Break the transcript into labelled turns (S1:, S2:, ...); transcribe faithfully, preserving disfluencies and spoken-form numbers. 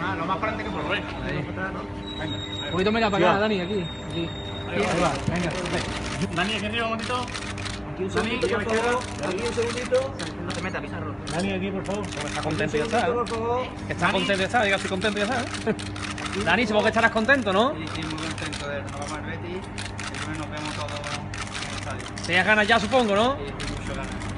S1: Nada, lo más para adelante que por ver. Venga.
S2: Un poquito menos para acá, Dani, aquí. Aquí.
S1: Ahí va.
S2: Ahí va, venga.
S1: Dani, aquí arriba un momentito.
S3: Aquí un segundito, por favor. Aquí un segundito.
S2: No te metas, Pizarro.
S1: Dani, aquí, por favor.
S4: Está contento y ya está, ¿eh?
S3: Por favor.
S4: Está contento y ya está, diga, estoy contento y ya está, ¿eh? Dani, supongo que estarás contento, ¿no?
S5: Sí, sí, muy contento de nos vamos al Betis y luego nos vemos todos en el estadio.
S4: Tenías ganas ya, supongo, ¿no?
S5: Sí, mucho ganas.